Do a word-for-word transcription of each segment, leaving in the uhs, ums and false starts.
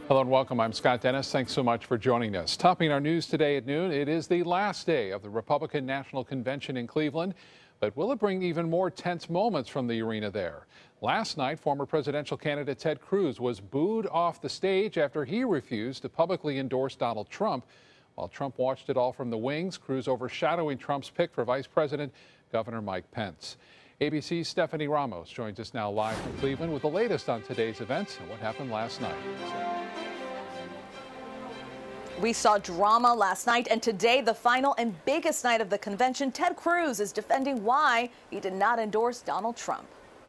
Hello and welcome. I'm Scott Dennis. Thanks so much for joining us. Topping our news today at noon, it is the last day of the Republican National Convention in Cleveland. But will it bring even more tense moments from the arena there? Last night, former presidential candidate Ted Cruz was booed off the stage after he refused to publicly endorse Donald Trump. While Trump watched it all from the wings, Cruz overshadowing Trump's pick for Vice President, Governor Mike Pence. A B C's Stephanie Ramos joins us now live from Cleveland with the latest on today's events and what happened last night. We saw drama last night, and today, the final and biggest night of the convention, Ted Cruz is defending why he did not endorse Donald Trump.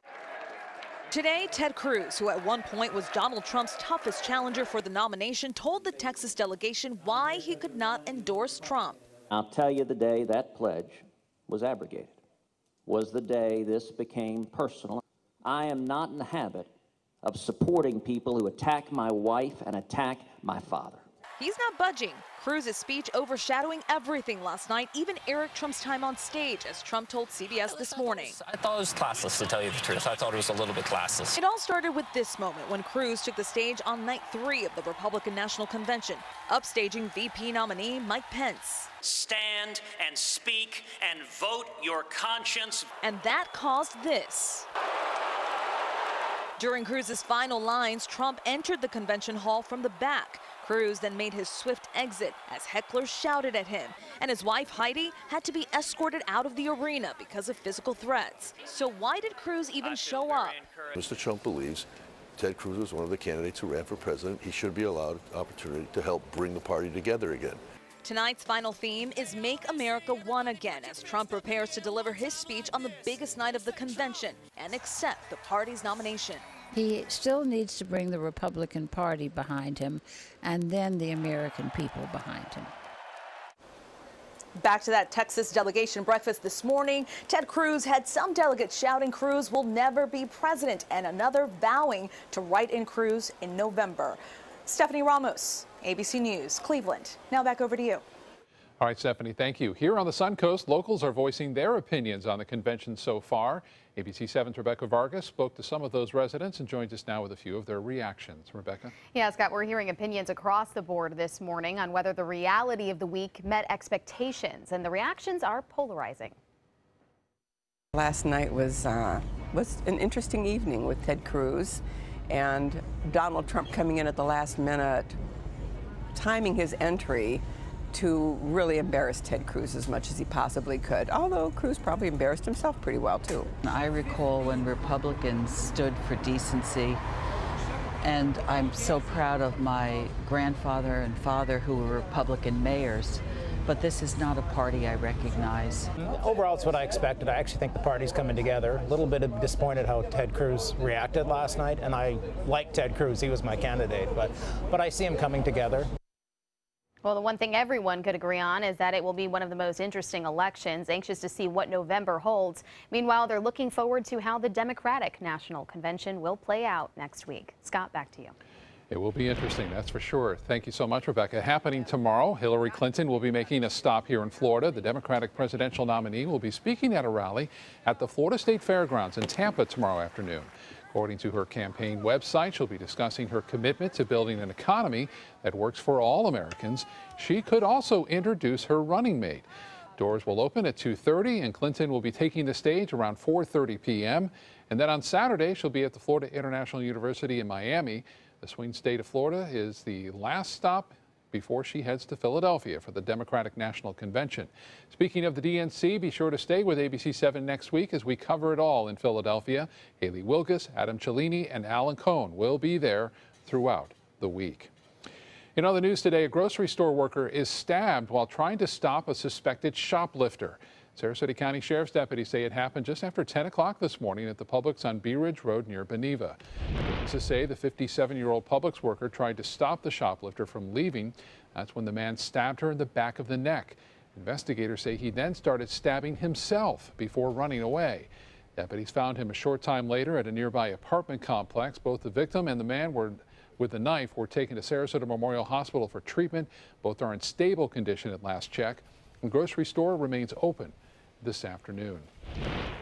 Today, Ted Cruz, who at one point was Donald Trump's toughest challenger for the nomination, told the Texas delegation why he could not endorse Trump. I'll tell you the day that pledge was abrogated was the day this became personal. I am not in the habit of supporting people who attack my wife and attack my father. He's not budging. Cruz's speech overshadowing everything last night, even Eric Trump's time on stage, as Trump told C B S this morning. I thought it was classless, to tell you the truth. I thought it was a little bit classless. It all started with this moment when Cruz took the stage on night three of the Republican National Convention, upstaging V P nominee Mike Pence. Stand and speak and vote your conscience. And that caused this. During Cruz's final lines, Trump entered the convention hall from the back. Cruz then made his swift exit as hecklers shouted at him, and his wife Heidi had to be escorted out of the arena because of physical threats. So why did Cruz even show up? Mister Trump believes Ted Cruz is one of the candidates who ran for president. He should be allowed opportunity to help bring the party together again. Tonight's final theme is Make America One Again, as Trump prepares to deliver his speech on the biggest night of the convention and accept the party's nomination. He still needs to bring the Republican Party behind him and then the American people behind him. Back to that Texas delegation breakfast this morning, Ted Cruz had some delegates shouting Cruz will never be president and another vowing to write in Cruz in November. Stephanie Ramos, A B C News, Cleveland. Now back over to you. All right, Stephanie, thank you. Here on the Suncoast, locals are voicing their opinions on the convention so far. A B C seven's Rebecca Vargas spoke to some of those residents and joins us now with a few of their reactions. Rebecca? Yeah, Scott, we're hearing opinions across the board this morning on whether the reality of the week met expectations, and the reactions are polarizing. Last night was, uh, was an interesting evening with Ted Cruz and Donald Trump coming in at the last minute, timing his entry to really embarrass Ted Cruz as much as he possibly could, although Cruz probably embarrassed himself pretty well, too. I recall when Republicans stood for decency, and I'm so proud of my grandfather and father who were Republican mayors, but this is not a party I recognize. Overall, it's what I expected. I actually think the party's coming together. A little bit disappointed how Ted Cruz reacted last night, and I like Ted Cruz. He was my candidate, but, but I see him coming together. Well, the one thing everyone could agree on is that it will be one of the most interesting elections, anxious to see what November holds. Meanwhile, they're looking forward to how the Democratic National Convention will play out next week. Scott, back to you. It will be interesting, that's for sure. Thank you so much, Rebecca. Happening tomorrow, Hillary Clinton will be making a stop here in Florida. The Democratic presidential nominee will be speaking at a rally at the Florida State Fairgrounds in Tampa tomorrow afternoon. According to her campaign website, she'll be discussing her commitment to building an economy that works for all Americans. She could also introduce her running mate. Doors will open at two thirty, and Clinton will be taking the stage around four thirty p m And then on Saturday, she'll be at the Florida International University in Miami. The swing state of Florida is the last stop before she heads to Philadelphia for the Democratic National Convention. Speaking of the D N C, be sure to stay with A B C seven next week as we cover it all in Philadelphia. Haley Wilkes, Adam Cellini, and Alan Cohn will be there throughout the week. In other news today, a grocery store worker is stabbed while trying to stop a suspected shoplifter. Sarasota County Sheriff's deputies say it happened just after ten o'clock this morning at the Publix on Bee Ridge Road near Beneva. Witnesses say the fifty-seven-year-old Publix worker tried to stop the shoplifter from leaving. That's when the man stabbed her in the back of the neck. Investigators say he then started stabbing himself before running away. Deputies found him a short time later at a nearby apartment complex. Both the victim and the man were with the knife were taken to Sarasota Memorial Hospital for treatment. Both are in stable condition at last check. The grocery store remains open this afternoon.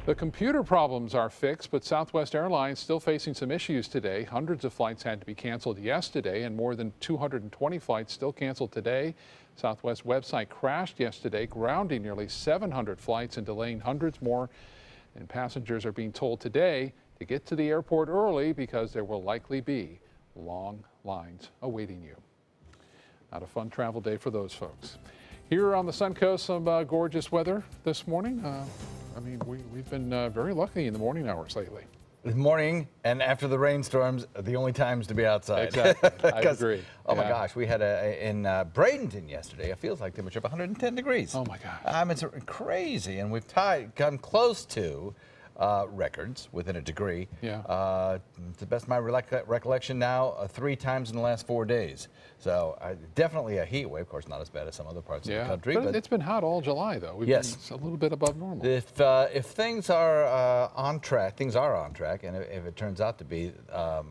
The computer problems are fixed, but Southwest Airlines still facing some issues today. Hundreds of flights had to be canceled yesterday, and more than two hundred twenty flights still canceled today. Southwest website crashed yesterday, grounding nearly seven hundred flights and delaying hundreds more. And passengers are being told today to get to the airport early because there will likely be long lines awaiting you. Not a fun travel day for those folks. Here on the Suncoast, some uh, gorgeous weather this morning. Uh, I mean, we, we've been uh, very lucky in the morning hours lately. The morning and after the rainstorms are the only times to be outside. Exactly. I agree. Oh my yeah. gosh, we had a in uh, Bradenton yesterday. It feels like temperature of one hundred ten degrees. Oh my gosh. Um, it's crazy, and we've tied, come close to uh, records within a degree. Yeah. Uh, to the best of my recollec recollection now, uh, three times in the last four days. So uh, definitely a heat wave. Of course, not as bad as some other parts yeah. of the country. But, but it's been hot all July, though. We've yes. been a little bit above normal. If uh, if things are uh, on track, things are on track, and if it turns out to be, um,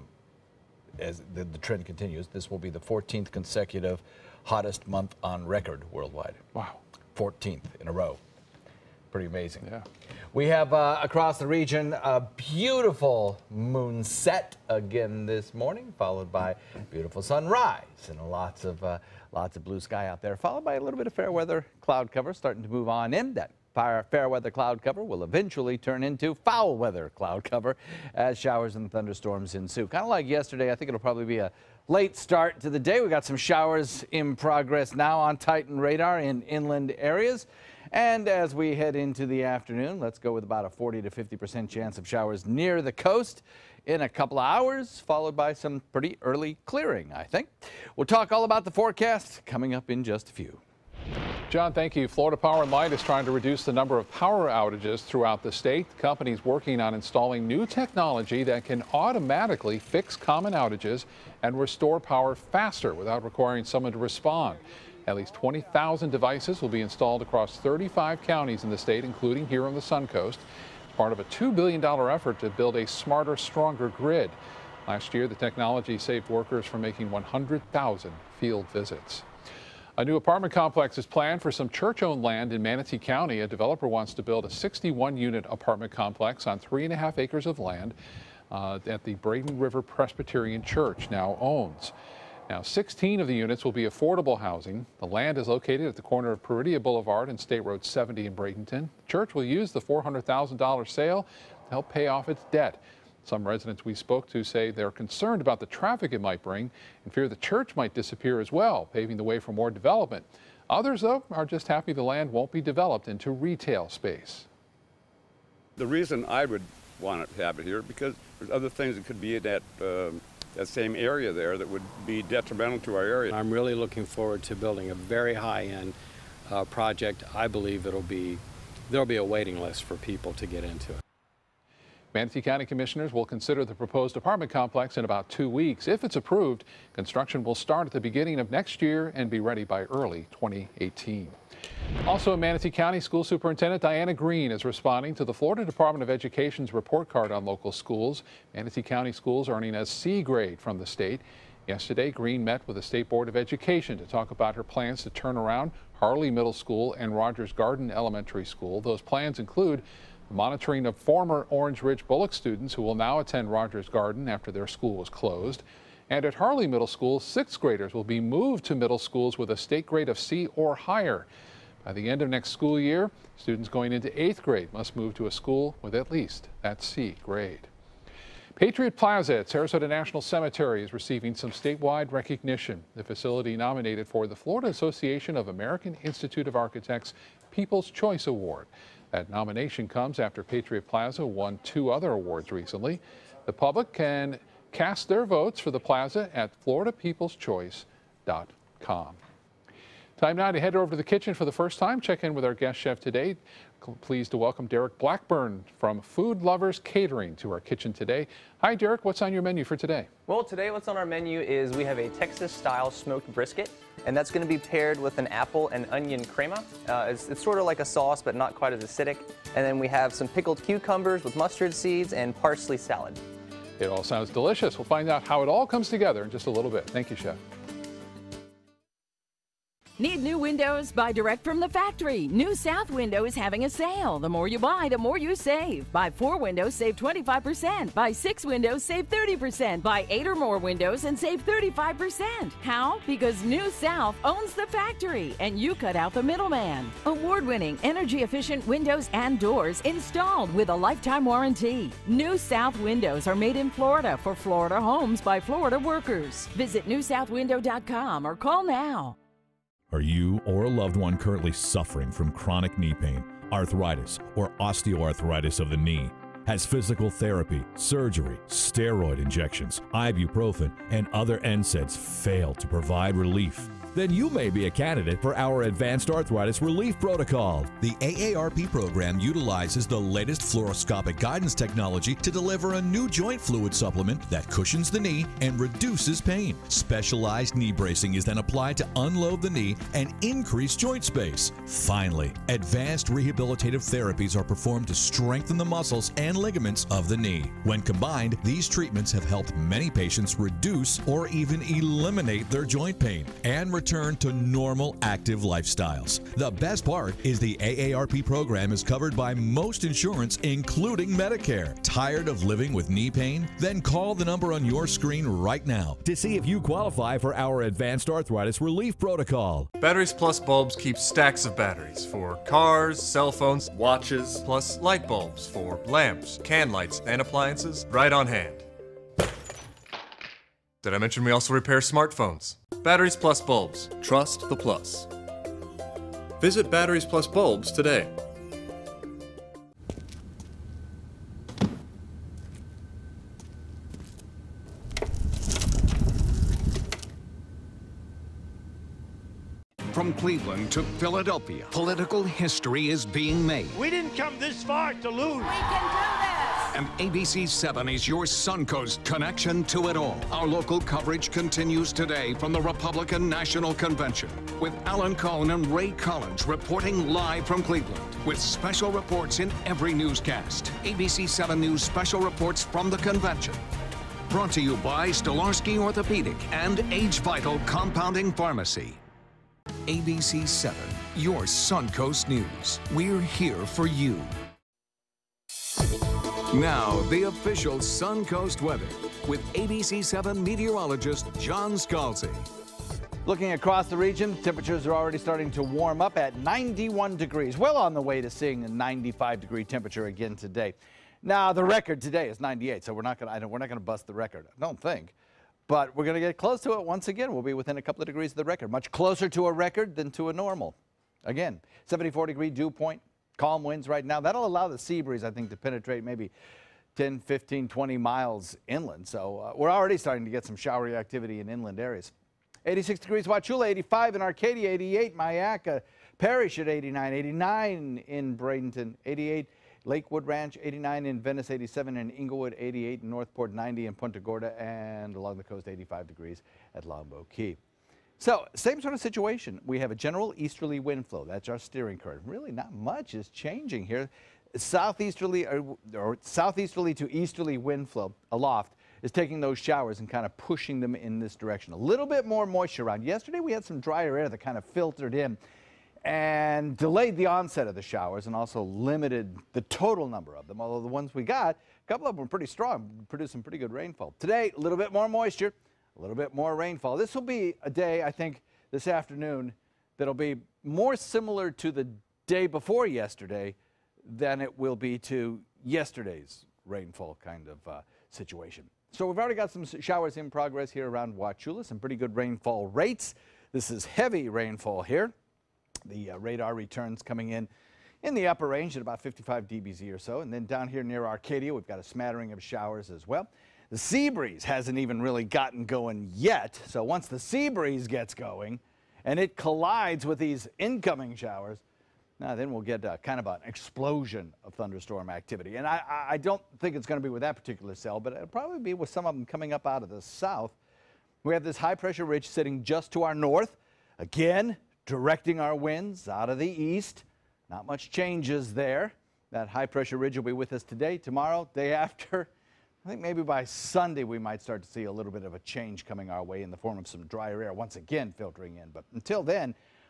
as the, the trend continues, this will be the fourteenth consecutive hottest month on record worldwide. Wow. fourteenth in a row. Pretty amazing. Yeah. We have uh, across the region a beautiful moon set again this morning, followed by beautiful sunrise and lots of uh, lots of blue sky out there, followed by a little bit of fair weather cloud cover starting to move on in. That fair, fair weather cloud cover will eventually turn into foul weather cloud cover as showers and thunderstorms ensue. Kind of like yesterday, I think it'll probably be a late start to the day. We got some showers in progress now on Titan radar in inland areas. And as we head into the afternoon, let's go with about a forty to fifty percent chance of showers near the coast in a couple of hours, followed by some pretty early clearing, I think. We'll talk all about the forecast coming up in just a few. John, thank you. Florida Power and Light is trying to reduce the number of power outages throughout the state. The company's working on installing new technology that can automatically fix common outages and restore power faster without requiring someone to respond. At least twenty thousand devices will be installed across thirty-five counties in the state, including here on the Suncoast. It's part of a two billion dollar effort to build a smarter, stronger grid. Last year, the technology saved workers from making one hundred thousand field visits. A new apartment complex is planned for some church-owned land in Manatee County. A developer wants to build a sixty-one unit apartment complex on three and a half acres of land uh, that the Braden River Presbyterian Church now owns. Now, sixteen of the units will be affordable housing. The land is located at the corner of Peridia Boulevard and State Road seventy in Bradenton. The church will use the four hundred thousand dollar sale to help pay off its debt. Some residents we spoke to say they're concerned about the traffic it might bring and fear the church might disappear as well, paving the way for more development. Others, though, are just happy the land won't be developed into retail space. The reason I would want to have it here, because there's other things that could be in that um, that same area there that would be detrimental to our area. I'm really looking forward to building a very high-end uh, project. I believe it'll be, there'll be a waiting list for people to get into it. Manatee County Commissioners will consider the proposed apartment complex in about two weeks. If it's approved, construction will start at the beginning of next year and be ready by early twenty eighteen. Also in Manatee County, School Superintendent Diana Green is responding to the Florida Department of Education's report card on local schools. Manatee County schools earning a C grade from the state. Yesterday, Green met with the State Board of Education to talk about her plans to turn around Harley Middle School and Rogers Garden Elementary School. Those plans include the monitoring of former Orange Ridge Bullock students who will now attend Rogers Garden after their school was closed. And at Harley Middle School, sixth graders will be moved to middle schools with a state grade of C or higher. By the end of next school year, students going into eighth grade must move to a school with at least that C grade. Patriot Plaza at Sarasota National Cemetery is receiving some statewide recognition. The facility nominated for the Florida Association of American Institute of Architects People's Choice Award. That nomination comes after Patriot Plaza won two other awards recently. The public can cast their votes for the plaza at florida peoples choice dot com. Time now to head over to the kitchen for the first time. Check in with our guest chef today. Pleased to welcome Derek Blackburn from Food Lovers Catering to our kitchen today. Hi, Derek. What's on your menu for today? Well, today what's on our menu is we have a Texas-style smoked brisket, and that's going to be paired with an apple and onion crema. Uh, it's, it's sort of like a sauce, but not quite as acidic. And then we have some pickled cucumbers with mustard seeds and parsley salad. It all sounds delicious. We'll find out how it all comes together in just a little bit. Thank you, Chef. Need new windows? Buy direct from the factory. New South Window is having a sale. The more you buy, the more you save. Buy four windows, save twenty-five percent. Buy six windows, save thirty percent. Buy eight or more windows and save thirty-five percent. How? Because New South owns the factory and you cut out the middleman. Award-winning, energy-efficient windows and doors installed with a lifetime warranty. New South Windows are made in Florida for Florida homes by Florida workers. Visit new south window dot com or call now. Are you or a loved one currently suffering from chronic knee pain, arthritis, or osteoarthritis of the knee? Has physical therapy, surgery, steroid injections, ibuprofen, and other N SAIDs failed to provide relief? Then you may be a candidate for our Advanced Arthritis Relief Protocol. The A A R P program utilizes the latest fluoroscopic guidance technology to deliver a new joint fluid supplement that cushions the knee and reduces pain. Specialized knee bracing is then applied to unload the knee and increase joint space. Finally, advanced rehabilitative therapies are performed to strengthen the muscles and ligaments of the knee. When combined, these treatments have helped many patients reduce or even eliminate their joint pain and return to normal active lifestyles. The best part is the A A R P program is covered by most insurance, including Medicare. Tired of living with knee pain? Then call the number on your screen right now To see if you qualify for our Advanced Arthritis Relief Protocol. Batteries Plus bulbs keep stacks of batteries for cars, cell phones, watches, plus light bulbs for lamps, can lights, and appliances right on hand. Did I mention we also repair smartphones? Batteries Plus bulbs. Trust the plus. Visit Batteries Plus bulbs today. From Cleveland to Philadelphia, political history is being made. We didn't come this far to lose. We can do this. And A B C seven is your Suncoast connection to it all. Our local coverage continues today from the Republican National Convention with Alan Cohn and Ray Collins reporting live from Cleveland with special reports in every newscast. A B C seven News special reports from the convention. Brought to you by Stolarski Orthopedic and Age Vital Compounding Pharmacy. A B C seven, your Suncoast News. We're here for you. Now, the official Suncoast weather with A B C seven meteorologist John Scalzi. Looking across the region, temperatures are already starting to warm up at ninety-one degrees. Well on the way to seeing a ninety-five degree temperature again today. Now, the record today is ninety-eight, so we're not going to we're not going to bust the record. I don't think. But we're going to get close to it once again. We'll be within a couple of degrees of the record. Much closer to a record than to a normal. Again, seventy-four degree dew point. Calm winds right now. That'll allow the sea breeze, I think, to penetrate maybe ten, fifteen, twenty miles inland. So uh, we're already starting to get some showery activity in inland areas. eighty-six degrees Wauchula, eighty-five in Arcadia, eighty-eight Mayaca, Parrish at eighty-nine, eighty-nine in Bradenton, eighty-eight Lakewood Ranch, eighty-nine in Venice, eighty-seven in Inglewood, eighty-eight in Northport, ninety in Punta Gorda, and along the coast, eighty-five degrees at Longboat Key. So, same sort of situation. We have a general easterly wind flow. That's our steering current. Really not much is changing here. Southeasterly or, or southeasterly to easterly wind flow aloft is taking those showers and kind of pushing them in this direction. A little bit more moisture around. Yesterday we had some drier air that kind of filtered in and delayed the onset of the showers and also limited the total number of them. Although the ones we got, a couple of them were pretty strong, produced some pretty good rainfall. Today, a little bit more moisture. A little bit more rainfall. This will be a day, I think, this afternoon that'll be more similar to the day before yesterday than it will be to yesterday's rainfall kind of uh, situation. So we've already got some showers in progress here around Wauchula, some pretty good rainfall rates. This is heavy rainfall here. The uh, radar returns coming in in the upper range at about fifty-five D B Z or so. And then down here near Arcadia, we've got a smattering of showers as well. The sea breeze hasn't even really gotten going yet. So once the sea breeze gets going and it collides with these incoming showers, now then we'll get uh, kind of an explosion of thunderstorm activity. And I, I don't think it's going to be with that particular cell, but it'll probably be with some of them coming up out of the south. We have this high pressure ridge sitting just to our north, again directing our winds out of the east. Not much changes there. That high pressure ridge will be with us today, tomorrow, day after. I think maybe by Sunday we might start to see a little bit of a change coming our way in the form of some drier air once again filtering in. But until then,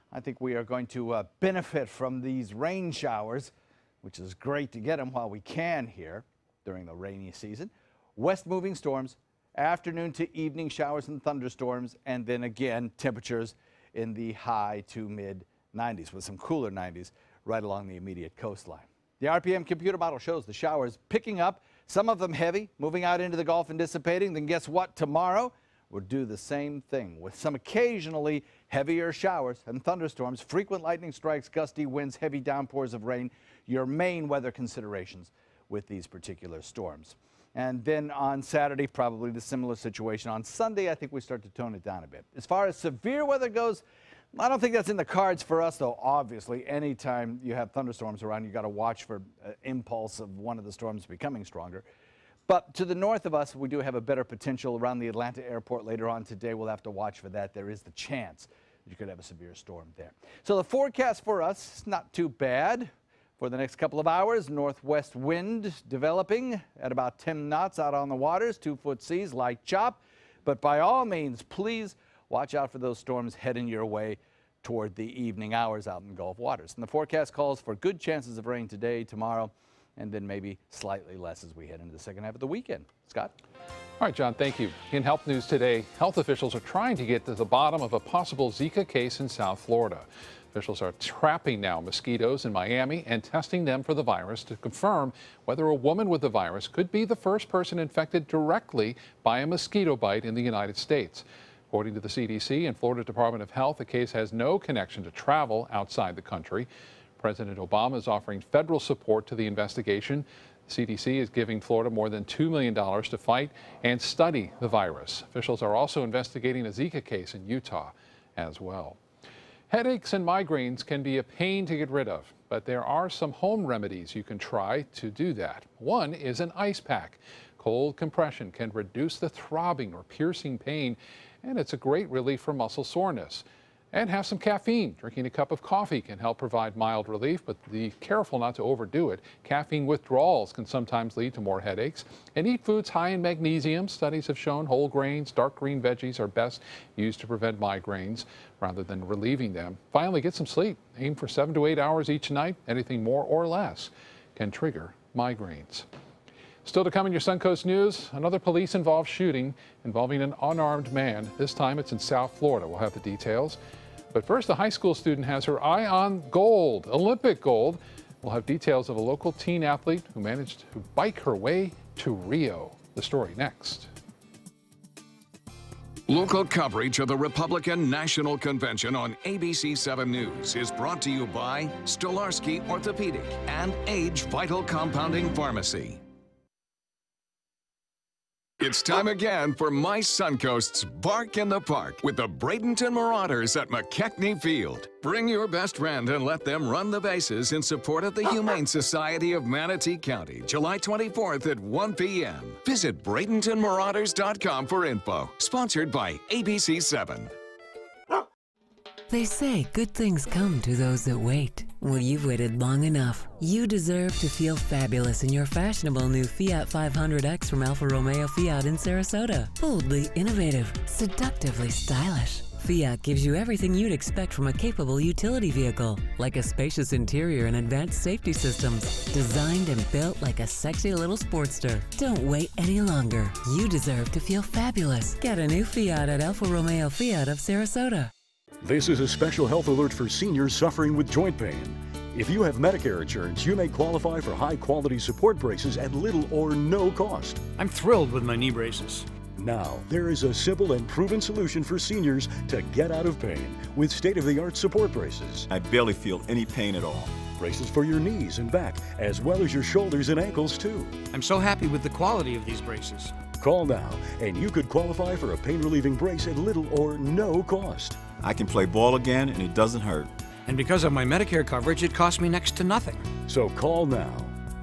I think we are going to uh, benefit from these rain showers, which is great to get them while we can here during the rainy season. West moving storms, afternoon to evening showers and thunderstorms, and then again temperatures in the high to mid nineties with some cooler nineties right along the immediate coastline. The R P M computer model shows the showers picking up, some of them heavy, moving out into the Gulf and dissipating. Then guess what? Tomorrow we'll do the same thing with some occasionally heavier showers and thunderstorms, frequent lightning strikes, gusty winds, heavy downpours of rain, your main weather considerations with these particular storms. And then on Saturday, probably the similar situation. On Sunday, I think we start to tone it down a bit. As far as severe weather goes, I don't think that's in the cards for us, though. Obviously, anytime you have thunderstorms around, you got to watch for uh, impulse of one of the storms becoming stronger. But to the north of us, we do have a better potential around the Atlanta airport later on today. We'll have to watch for that. There is the chance that you could have a severe storm there. So the forecast for us is not too bad. For the next couple of hours, northwest wind developing at about ten knots out on the waters, two foot seas, light chop. But by all means, please watch out for those storms heading your way toward the evening hours out in the Gulf waters. And the forecast calls for good chances of rain today, tomorrow, and then maybe slightly less as we head into the second half of the weekend. Scott? All right, John, thank you. In Health News today, health officials are trying to get to the bottom of a possible Zika case in South Florida. Officials are trapping now mosquitoes in Miami and testing them for the virus to confirm whether a woman with the virus could be the first person infected directly by a mosquito bite in the United States. According to the C D C and Florida Department of Health, the case has no connection to travel outside the country. President Obama is offering federal support to the investigation. The C D C is giving Florida more than two million dollars to fight and study the virus. Officials are also investigating a Zika case in Utah as well. Headaches and migraines can be a pain to get rid of, but there are some home remedies you can try to do that. One is an ice pack. Cold compression can reduce the throbbing or piercing pain, and it's a great relief for muscle soreness. And have some caffeine. Drinking a cup of coffee can help provide mild relief, but be careful not to overdo it. Caffeine withdrawals can sometimes lead to more headaches. And eat foods high in magnesium. Studies have shown whole grains, dark green veggies are best used to prevent migraines rather than relieving them. Finally, get some sleep. Aim for seven to eight hours each night. Anything more or less can trigger migraines. Still to come in your Suncoast News, another police-involved shooting involving an unarmed man. This time it's in South Florida. We'll have the details. But first, a high school student has her eye on gold, Olympic gold. We'll have details of a local teen athlete who managed to bike her way to Rio. The story next. Local coverage of the Republican National Convention on A B C seven News is brought to you by Stolarski Orthopedic and Age Vital Compounding Pharmacy. It's time again for My Suncoast's Bark in the Park with the Bradenton Marauders at McKechnie Field. Bring your best friend and let them run the bases in support of the Humane Society of Manatee County, July twenty-fourth at one p m Visit Bradenton Marauders dot com for info. Sponsored by A B C seven. They say good things come to those that wait. Well, you've waited long enough. You deserve to feel fabulous in your fashionable new Fiat five hundred X from Alfa Romeo Fiat in Sarasota. Boldly innovative, seductively stylish. Fiat gives you everything you'd expect from a capable utility vehicle, like a spacious interior and advanced safety systems, designed and built like a sexy little Sportster. Don't wait any longer. You deserve to feel fabulous. Get a new Fiat at Alfa Romeo Fiat of Sarasota. This is a special health alert for seniors suffering with joint pain. If you have Medicare insurance, you may qualify for high-quality support braces at little or no cost. I'm thrilled with my knee braces. Now, there is a simple and proven solution for seniors to get out of pain with state-of-the-art support braces. I barely feel any pain at all. Braces for your knees and back, as well as your shoulders and ankles, too. I'm so happy with the quality of these braces. Call now, and you could qualify for a pain-relieving brace at little or no cost. I can play ball again, and it doesn't hurt. And because of my Medicare coverage, it costs me next to nothing. So call now.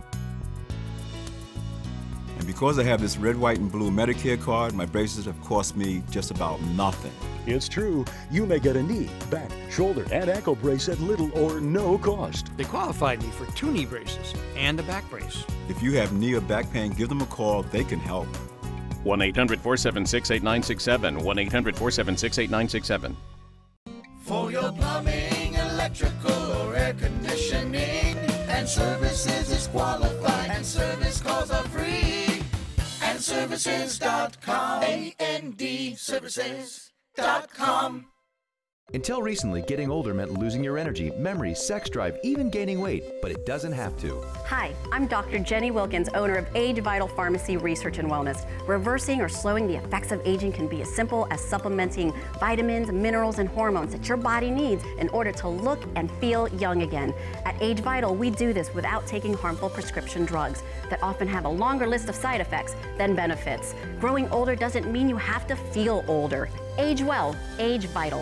And because I have this red, white, and blue Medicare card, my braces have cost me just about nothing. It's true. You may get a knee, back, shoulder, and ankle brace at little or no cost. They qualified me for two knee braces and a back brace. If you have knee or back pain, give them a call. They can help. one eight hundred, four seven six, eight nine six seven. one eight hundred, four seven six, eight nine six seven. For your plumbing electrical or air conditioning. And Services is qualified, and service calls are free. And services dot com. A N D services dot com. Until recently, getting older meant losing your energy, memory, sex drive, even gaining weight, but it doesn't have to. Hi, I'm Doctor Jenny Wilkins, owner of Age Vital Pharmacy Research and Wellness. Reversing or slowing the effects of aging can be as simple as supplementing vitamins, minerals, and hormones that your body needs in order to look and feel young again. At Age Vital, we do this without taking harmful prescription drugs that often have a longer list of side effects than benefits. Growing older doesn't mean you have to feel older. Age well, Age Vital.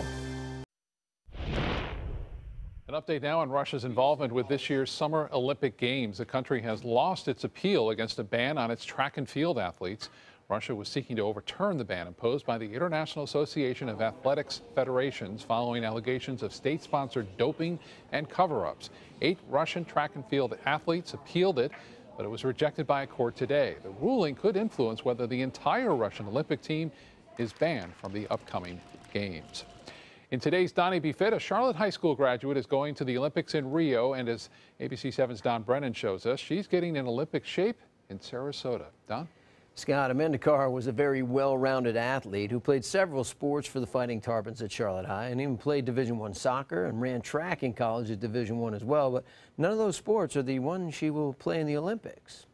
An update now on Russia's involvement with this year's Summer Olympic Games. The country has lost its appeal against a ban on its track and field athletes. Russia was seeking to overturn the ban imposed by the International Association of Athletics Federations following allegations of state-sponsored doping and cover-ups. Eight Russian track and field athletes appealed it, but it was rejected by a court today. The ruling could influence whether the entire Russian Olympic team is banned from the upcoming Games. In today's Donnie Be Fit, a Charlotte High School graduate is going to the Olympics in Rio, and as A B C seven's Don Brennan shows us, she's getting in Olympic shape in Sarasota. Don? Scott, Amanda Carr was a very well-rounded athlete who played several sports for the Fighting Tarpons at Charlotte High and even played Division One soccer and ran track in college at Division One as well, but none of those sports are the ones she will play in the Olympics.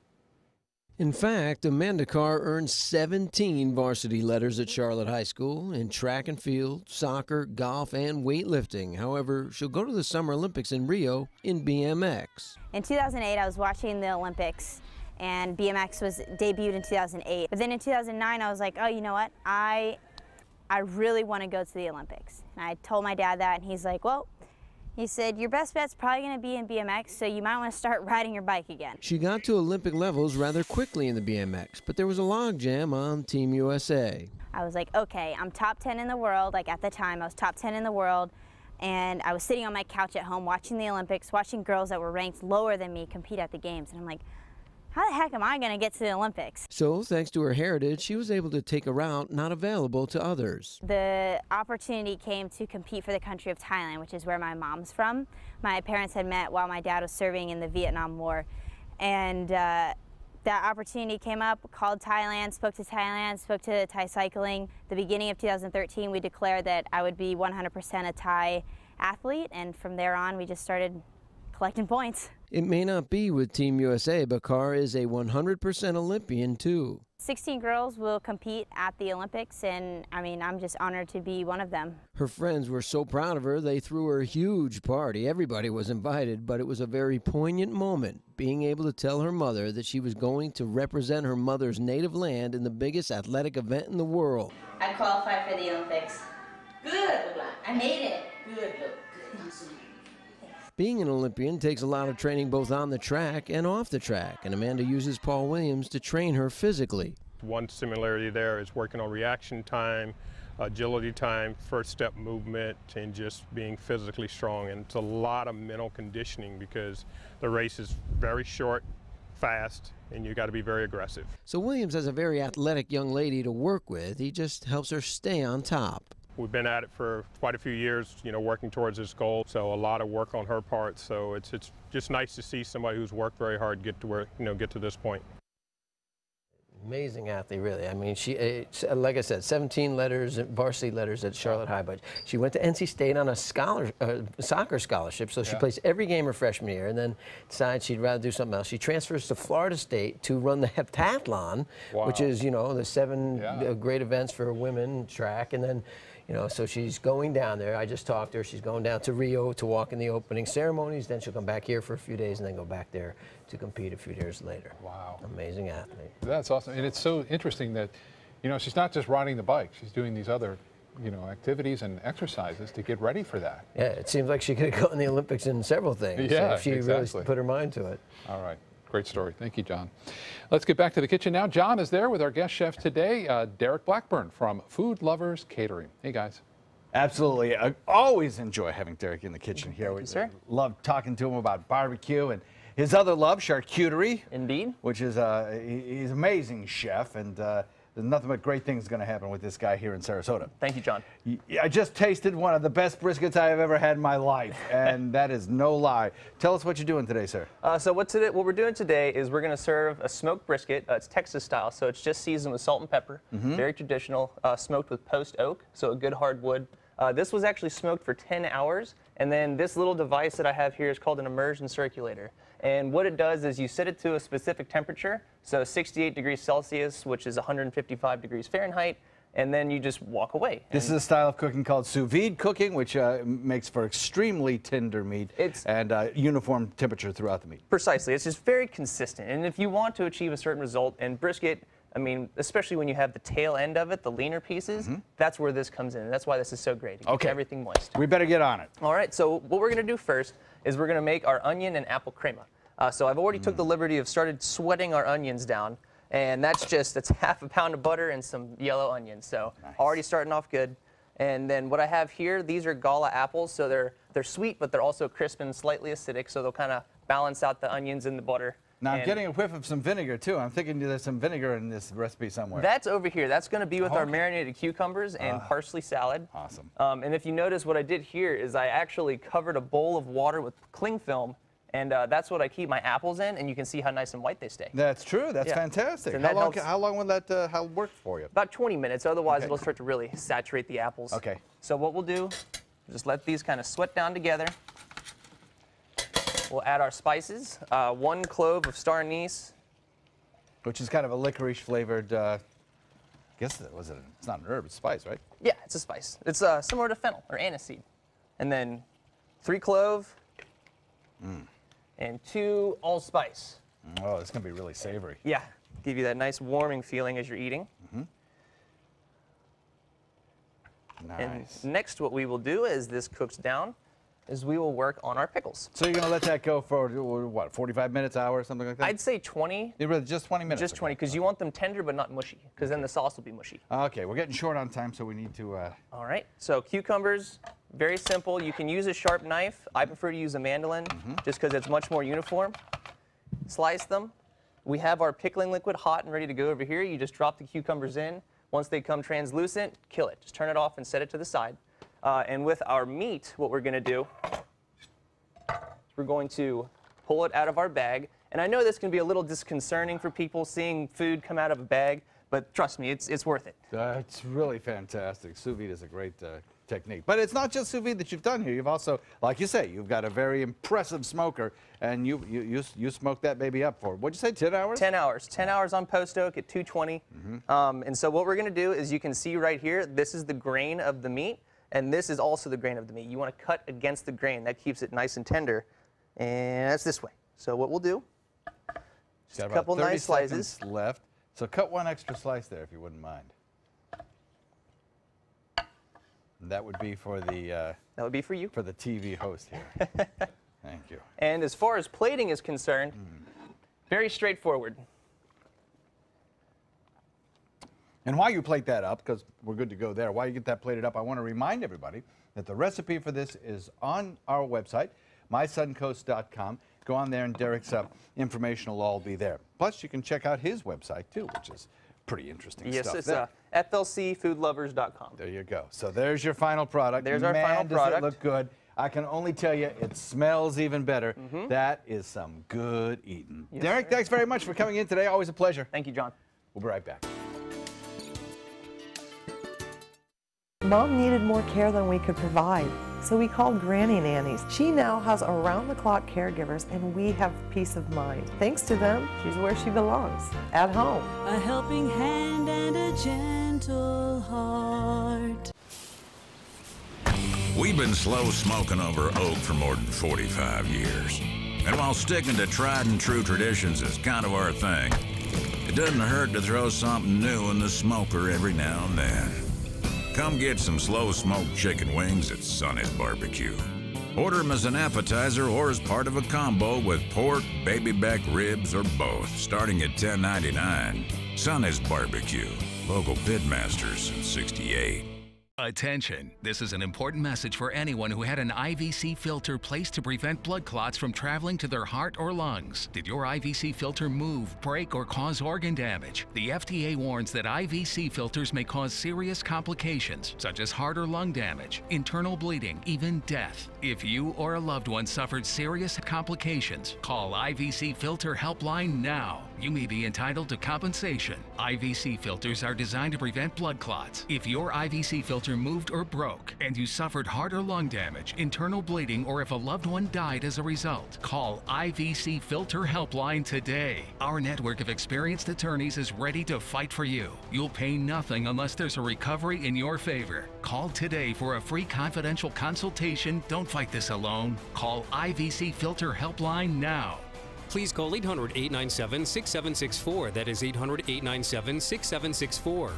In fact, Amanda Carr earned seventeen varsity letters at Charlotte High School in track and field, soccer, golf, and weightlifting. However, she'll go to the Summer Olympics in Rio in B M X. In two thousand eight, I was watching the Olympics, and B M X was debuted in two thousand eight. But then in two thousand nine, I was like, oh, you know what? I, I really want to go to the Olympics. And I told my dad that, and he's like, well, he said, your best bet's probably going to be in B M X, so you might want to start riding your bike again. She got to Olympic levels rather quickly in the B M X, but there was a logjam on Team U S A. I was like, okay, I'm top ten in the world. Like at the time, I was top ten in the world, and I was sitting on my couch at home watching the Olympics, watching girls that were ranked lower than me compete at the games, and I'm like, how the heck am I going to get to the Olympics? So, thanks to her heritage, she was able to take a route not available to others. The opportunity came to compete for the country of Thailand, which is where my mom's from. My parents had met while my dad was serving in the Vietnam War. And uh, that opportunity came up, called Thailand, spoke to Thailand, spoke to Thai Cycling. The beginning of two thousand thirteen, we declared that I would be one hundred percent a Thai athlete, and from there on, we just started collecting points. It may not be with Team U S A, but Carr is a one hundred percent Olympian, too. sixteen girls will compete at the Olympics, and I mean, I'm just honored to be one of them. Her friends were so proud of her, they threw her a huge party. Everybody was invited, but it was a very poignant moment, being able to tell her mother that she was going to represent her mother's native land in the biggest athletic event in the world. I qualified for the Olympics. Good, I made it. Good, good. Being an Olympian takes a lot of training both on the track and off the track, and Amanda uses Paul Williams to train her physically. One similarity there is working on reaction time, agility time, first step movement, and just being physically strong. And it's a lot of mental conditioning because the race is very short, fast, and you got to be very aggressive. So Williams has a very athletic young lady to work with. He just helps her stay on top. We've been at it for quite a few years, you know, working towards this goal. So a lot of work on her part. So it's it's just nice to see somebody who's worked very hard get to where, you know, get to this point. Amazing athlete, really. I mean, she, uh, like I said, seventeen letters, varsity letters at Charlotte High, but she went to N C State on a scholar, uh, soccer scholarship, so she Yeah. plays every game her freshman year, and then decides she'd rather do something else. She transfers to Florida State to run the heptathlon, Wow. which is, you know, the seven Yeah. uh, great events for women track, and then, you know, so she's going down there. I just talked to her. She's going down to Rio to walk in the opening ceremonies. Then she'll come back here for a few days and then go back there to compete a few years later. Wow. Amazing athlete. That's awesome. And it's so interesting that, you know, she's not just riding the bike. She's doing these other, you know, activities and exercises to get ready for that. Yeah, it seems like she could have gone in the Olympics in several things Yeah, if she exactly. really put her mind to it. All right. Great story. Thank you, John. Let's get back to the kitchen now. John is there with our guest chef today, uh, Derek Blackburn from Food Lovers Catering. Hey, guys. Absolutely. I always enjoy having Derek in the kitchen here. Thank you, sir. Love talking to him about barbecue and his other love, charcuterie. Indeed. Which is, uh, he- he's an amazing chef. And uh, there's nothing but great things going to happen with this guy here in Sarasota. Thank you, John. I just tasted one of the best briskets I have ever had in my life, and that is no lie. Tell us what you're doing today, sir. Uh, so what, today, what we're doing today is we're going to serve a smoked brisket. Uh, it's Texas style, so it's just seasoned with salt and pepper. Mhm. Very traditional, uh, smoked with post oak, so a good hard wood. Uh, this was actually smoked for ten hours, and then this little device that I have here is called an immersion circulator. And what it does is you set it to a specific temperature, so sixty-eight degrees Celsius, which is one hundred fifty-five degrees Fahrenheit, and then you just walk away. This is a style of cooking called sous vide cooking, which uh, makes for extremely tender meat It's- and uh, uniform temperature throughout the meat. Precisely. It's just very consistent. And if you want to achieve a certain result, and brisket, I mean, especially when you have the tail end of it, the leaner pieces, that's where this comes in. That's why this is so great. It keeps Okay. everything moist. We better get on it. All right, so what we're going to do first is we're going to make our onion and apple crema. Uh, so I've already took the liberty of started sweating our onions down, and that's just, that's half a pound of butter and some yellow onions. So already starting off good. And then what I have here, these are Gala apples, so they're, they're sweet, but they're also crisp and slightly acidic, so they'll kind of balance out the onions and the butter. Now, I'm And getting a whiff of some vinegar, too. I'm thinking there's some vinegar in this recipe somewhere. That's over here. That's going to be with our Okay. marinated cucumbers and Ah. parsley salad. Awesome. Um, and if you notice, what I did here is I actually covered a bowl of water with cling film, and uh, that's what I keep my apples in, and you can see how nice and white they stay. That's true. That's Yeah. fantastic. And How that long, helps- how long will that uh, how work for you? About twenty minutes, otherwise Okay. it'll start to really saturate the apples. Okay. So what we'll do, just let these kind of sweat down together. We'll add our spices, uh, one clove of star anise. Which is kind of a licorice flavored, uh, I guess that was it. It's not an herb, it's spice, right? Yeah, it's a spice. It's uh, similar to fennel or aniseed. And then three clove Mm. and two allspice. Oh, it's going to be really savory. Yeah, give you that nice warming feeling as you're eating. Mhm. Nice. And next what we will do as this cooks down is we will work on our pickles. So you're going to let that go for, what, forty-five minutes, hour, something like that? I'd say twenty. Yeah, really, just twenty minutes? Just twenty, because you want them tender but not mushy, because then the sauce will be mushy. Okay, we're getting short on time, so we need to... Uh, All right, so cucumbers, very simple. You can use a sharp knife. I prefer to use a mandolin, just because it's much more uniform. Slice them. We have our pickling liquid hot and ready to go over here. You just drop the cucumbers in. Once they come translucent, kill it. Just turn it off and set it to the side. Uh, and with our meat, what we're going to do is we're going to pull it out of our bag. And I know this can be a little disconcerting for people seeing food come out of a bag, but trust me, it's, it's worth it. Uh, it's really fantastic. Sous vide is a great uh, technique. But it's not just sous vide that you've done here. You've also, like you say, you've got a very impressive smoker, and you you you, you smoked that baby up for, what'd you say, ten hours? ten hours. ten hours on post oak at two twenty. Um, and so what we're going to do is you can see right here, this is the grain of the meat, and this is also the grain of the meat. You want to cut against the grain. That keeps it nice and tender. And that's this way. So what we'll do, just Got a about couple thirty nice slices. seconds left. So cut one extra slice there, if you wouldn't mind. And that would be for the... Uh, that would be for you. For the T V host here. Thank you. And as far as plating is concerned, very straightforward. And while you plate that up, because we're good to go there, while you get that plated up, I want to remind everybody that the recipe for this is on our website, my suncoast dot com. Go on there and Derek's uh, information will all be there. Plus, you can check out his website, too, which is pretty interesting Yes, stuff it's there. uh, F L C food lovers dot com. There you go. So there's your final product. There's our Man, final does product. it look good. I can only tell you, it smells even better. Mhm. That is some good eating. Yes, Derek, sir. thanks very much for coming in today. Always a pleasure. Thank you, John. We'll be right back. Mom needed more care than we could provide, so we called Granny Nannies. She now has around-the-clock caregivers, and we have peace of mind. Thanks to them, she's where she belongs, at home. A helping hand and a gentle heart. We've been slow smoking over oak for more than forty-five years. And while sticking to tried and true traditions is kind of our thing, it doesn't hurt to throw something new in the smoker every now and then. Come get some slow smoked chicken wings at Sonny's Barbecue. Order them as an appetizer or as part of a combo with pork, baby back ribs, or both, starting at ten ninety-nine. Sonny's Barbecue, local pitmasters since sixty-eight. Attention, this is an important message for anyone who had an I V C filter placed to prevent blood clots from traveling to their heart or lungs. Did your I V C filter move, break, or cause organ damage? The F D A warns that I V C filters may cause serious complications, such as heart or lung damage, internal bleeding, even death. If you or a loved one suffered serious complications, call I V C Filter Helpline now. You may be entitled to compensation. I V C filters are designed to prevent blood clots. If your I V C filter moved or broke and you suffered heart or lung damage, internal bleeding, or if a loved one died as a result, call I V C Filter Helpline today. Our network of experienced attorneys is ready to fight for you. You'll pay nothing unless there's a recovery in your favor. Call today for a free confidential consultation. Don't fight this alone. Call I V C Filter Helpline now. Please call eight hundred, eight nine seven, six seven six four. That is eight hundred, eight nine seven, six seven six four.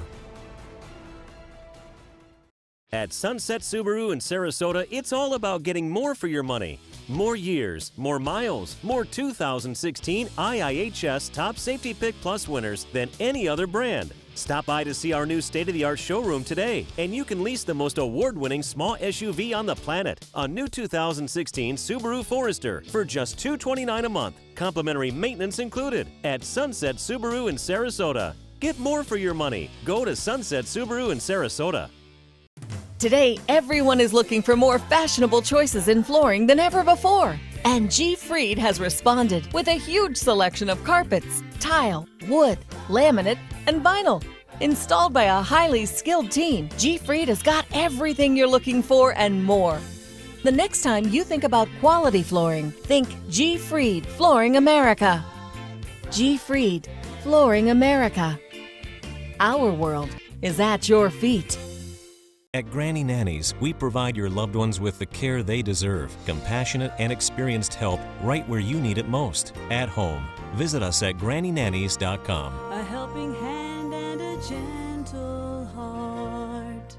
At Sunset Subaru in Sarasota, it's all about getting more for your money. More years, more miles, more two thousand sixteen I I H S Top Safety Pick Plus winners than any other brand. Stop by to see our new state-of-the-art showroom today, and you can lease the most award-winning small S U V on the planet, a new two thousand sixteen Subaru Forester, for just two hundred twenty-nine dollars a month. Complimentary maintenance included at Sunset Subaru in Sarasota. Get more for your money. Go to Sunset Subaru in Sarasota. Today, everyone is looking for more fashionable choices in flooring than ever before. And G. Fried has responded with a huge selection of carpets, tile, wood, laminate, and vinyl. Installed by a highly skilled team, G. Fried has got everything you're looking for and more. The next time you think about quality flooring, think G. Fried Flooring America. G. Fried Flooring America. Our world is at your feet. At Granny Nannies, we provide your loved ones with the care they deserve, compassionate and experienced help right where you need it most, at home. Visit us at granny nannies dot com. A helping hand and a gentle heart.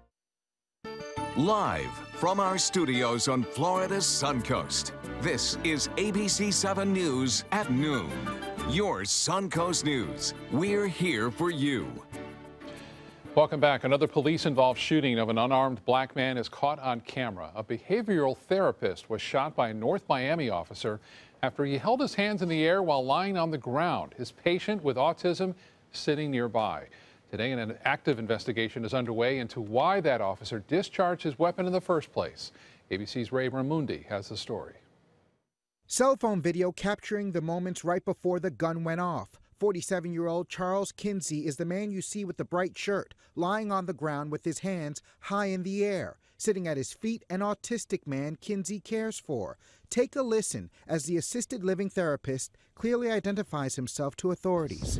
Live from our studios on Florida's Suncoast, this is A B C seven News at noon. Your Suncoast News. We're here for you. Welcome back. Another police-involved shooting of an unarmed black man is caught on camera. A behavioral therapist was shot by a North Miami officer after he held his hands in the air while lying on the ground. His patient with autism sitting nearby. Today, an active investigation is underway into why that officer discharged his weapon in the first place. A B C's Ray Ramundi has the story. Cell phone video capturing the moments right before the gun went off. forty-seven-year-old Charles Kinsey is the man you see with the bright shirt, lying on the ground with his hands high in the air. Sitting at his feet, an autistic man Kinsey cares for. Take a listen as the assisted living therapist clearly identifies himself to authorities.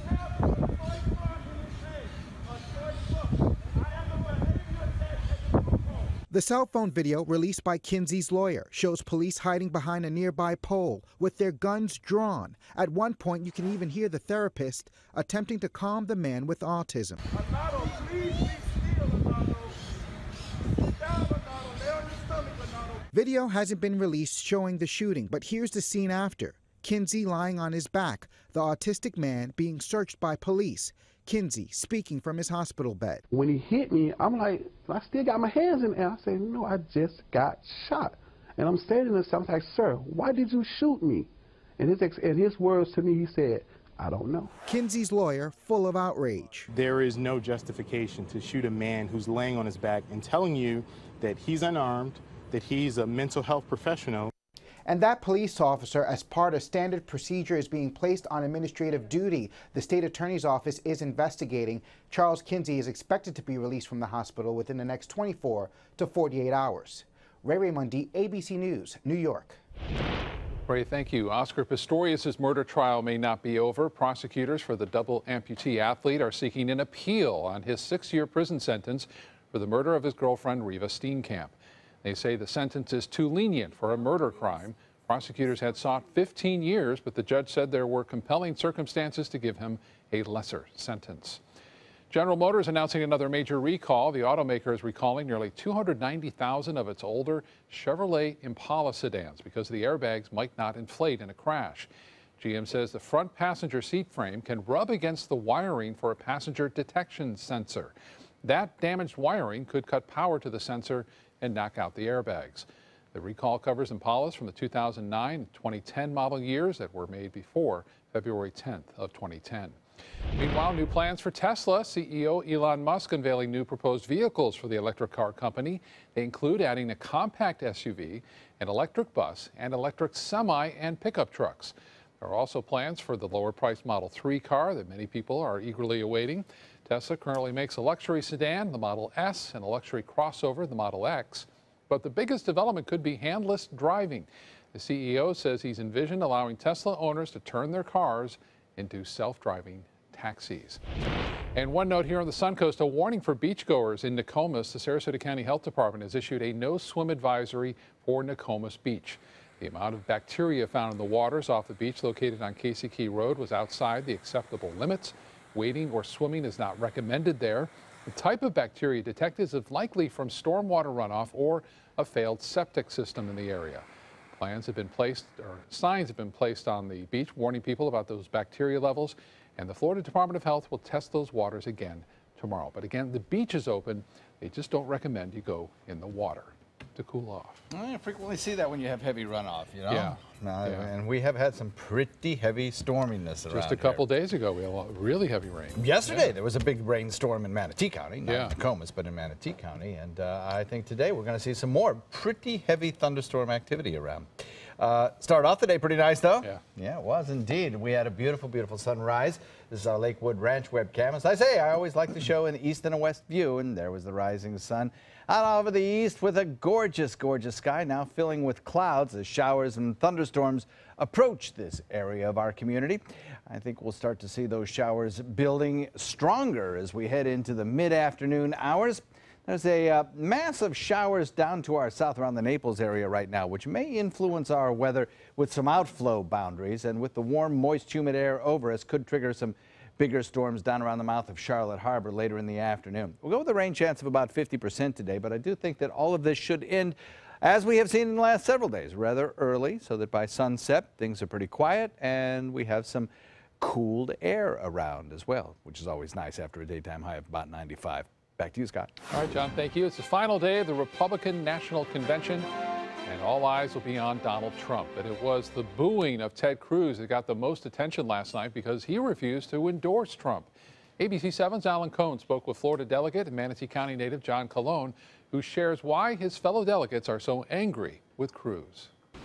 The cell phone video released by Kinsey's lawyer shows police hiding behind a nearby pole with their guns drawn. At one point, you can even hear the therapist attempting to calm the man with autism. Video hasn't been released showing the shooting, but here's the scene after. Kinsey lying on his back, the autistic man being searched by police. Kinsey speaking from his hospital bed. When he hit me, I'm like, I still got my hands in the air. I said, no, I just got shot. And I'm standing there, so I was like, sir, why did you shoot me? And his, ex and his words to me, he said, I don't know. Kinsey's lawyer full of outrage. There is no justification to shoot a man who's laying on his back and telling you that he's unarmed, that he's a mental health professional. And that police officer, as part of standard procedure, is being placed on administrative duty. The state attorney's office is investigating. Charles Kinsey is expected to be released from the hospital within the next twenty-four to forty-eight hours. Ray Ramundi, A B C News, New York. Ray, thank you. Oscar Pistorius' murder trial may not be over. Prosecutors for the double amputee athlete are seeking an appeal on his six-year prison sentence for the murder of his girlfriend, Reeva Steenkamp. They say the sentence is too lenient for a murder crime. Prosecutors had sought fifteen years, but the judge said there were compelling circumstances to give him a lesser sentence. General Motors announcing another major recall. The automaker is recalling nearly two hundred ninety thousand of its older Chevrolet Impala sedans because the airbags might not inflate in a crash. G M says the front passenger seat frame can rub against the wiring for a passenger detection sensor. That damaged wiring could cut power to the sensor and knock out the airbags. The recall covers Impalas from the two thousand nine and twenty ten model years that were made before February tenth of twenty ten. Meanwhile, new plans for Tesla. C E O Elon Musk unveiling new proposed vehicles for the electric car company. They include adding a compact S U V, an electric bus, and electric semi and pickup trucks. There are also plans for the lower-priced Model three car that many people are eagerly awaiting. Tesla currently makes a luxury sedan, the Model S, and a luxury crossover, the Model X. But the biggest development could be handless driving. The C E O says he's envisioned allowing Tesla owners to turn their cars into self-driving taxis. And one note here on the Suncoast, a warning for beachgoers in Nokomis. The Sarasota County Health Department has issued a no-swim advisory for Nokomis Beach. The amount of bacteria found in the waters off the beach located on Casey Key Road was outside the acceptable limits. Wading or swimming is not recommended there. The type of bacteria detected is likely from stormwater runoff or a failed septic system in the area. Plans have been placed, or signs have been placed on the beach warning people about those bacteria levels, and the Florida Department of Health will test those waters again tomorrow. But again, the beach is open. They just don't recommend you go in the water to cool off. I frequently see that when you have heavy runoff, you know? Yeah. No, Yeah. And we have had some pretty heavy storminess around Just a couple days ago, we had a lot, really heavy rain. Yesterday, Yeah. there was a big rainstorm in Manatee County, not Yeah. in Nokomis, but in Manatee County. And uh, I think today we're going to see some more pretty heavy thunderstorm activity around. Uh, started off the day pretty nice, though. Yeah. Yeah, it was indeed. We had a beautiful, beautiful sunrise. This is our Lakewood Ranch webcam. As I say, I always like to show an east and a west view, and there was the rising sun out over the east with a gorgeous, gorgeous sky now filling with clouds as showers and thunderstorms approach this area of our community. I think we'll start to see those showers building stronger as we head into the mid-afternoon hours. There's a uh, mass of showers down to our south around the Naples area right now, which may influence our weather with some outflow boundaries, and with the warm, moist, humid air over us could trigger some bigger storms down around the mouth of Charlotte Harbor later in the afternoon. We'll go with a rain chance of about fifty percent today, but I do think that all of this should end, as we have seen in the last several days, rather early, so that by sunset things are pretty quiet and we have some cooled air around as well, which is always nice after a daytime high of about ninety-five. Back to you, Scott. All right, John, thank you. It's the final day of the Republican National Convention, and all eyes will be on Donald Trump. But it was the booing of Ted Cruz that got the most attention last night because he refused to endorse Trump. A B C seven's Alan Cohn spoke with Florida delegate and Manatee County native John Colon, who shares why his fellow delegates are so angry with Cruz.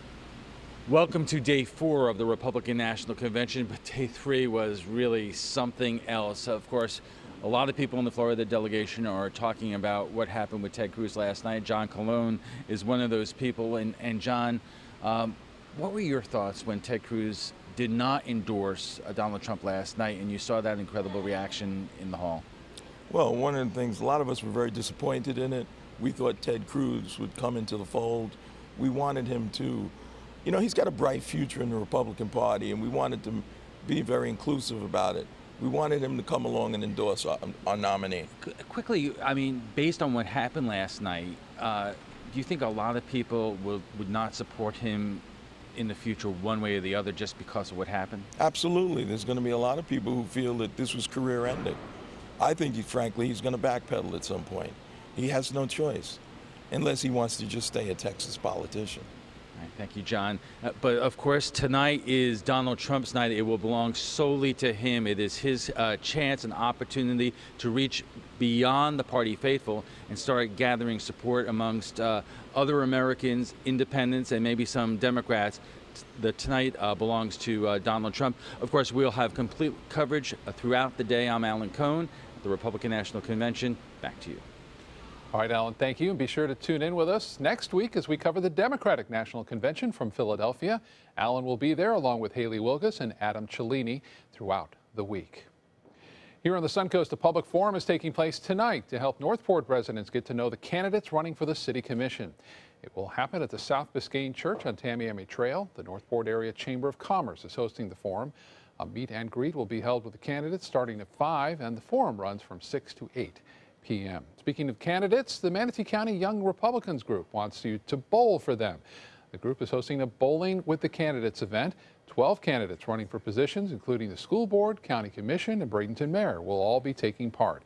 Welcome to day four of the Republican National Convention, but day three was really something else. Of course, a lot of people in the Florida delegation are talking about what happened with Ted Cruz last night. John Colon is one of those people. And, and John, um, what were your thoughts when Ted Cruz did not endorse uh, Donald Trump last night and you saw that incredible reaction in the hall? Well, one of the things, a lot of us were very disappointed in it. We thought Ted Cruz would come into the fold. We wanted him to, you know, he's got a bright future in the Republican Party, and we wanted to be very inclusive about it. We wanted him to come along and endorse our, our nominee. Quickly, I mean, based on what happened last night, uh, do you think a lot of people will, would not support him in the future one way or the other just because of what happened? Absolutely. There's going to be a lot of people who feel that this was career-ending. I think, he, frankly, he's going to backpedal at some point. He has no choice, unless he wants to just stay a Texas politician. All right, thank you, John. Uh, but of course, tonight is Donald Trump's night. It will belong solely to him. It is his uh, chance and opportunity to reach beyond the party faithful and start gathering support amongst uh, other Americans, independents, and maybe some Democrats. The tonight uh, belongs to uh, Donald Trump. Of course, we'll have complete coverage uh, throughout the day. I'm Alan Cohn, at the Republican National Convention. Back to you. All right, Alan, thank you. And be sure to tune in with us next week as we cover the Democratic National Convention from Philadelphia. Alan will be there along with Haley Wilgus and Adam Cellini throughout the week. Here on the Suncoast, a public forum is taking place tonight to help Northport residents get to know the candidates running for the City Commission. It will happen at the South Biscayne Church on Tamiami Trail. The Northport Area Chamber of Commerce is hosting the forum. A meet and greet will be held with the candidates starting at five, and the forum runs from six to eight p m Speaking of candidates, the Manatee County Young Republicans group wants you to bowl for them. The group is hosting a Bowling with the Candidates event. twelve candidates running for positions, including the school board, county commission, and Bradenton mayor, will all be taking part.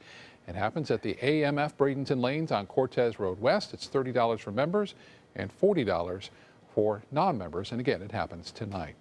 It happens at the A M F Bradenton Lanes on Cortez Road West. It's thirty dollars for members and forty dollars for non-members. And again, it happens tonight.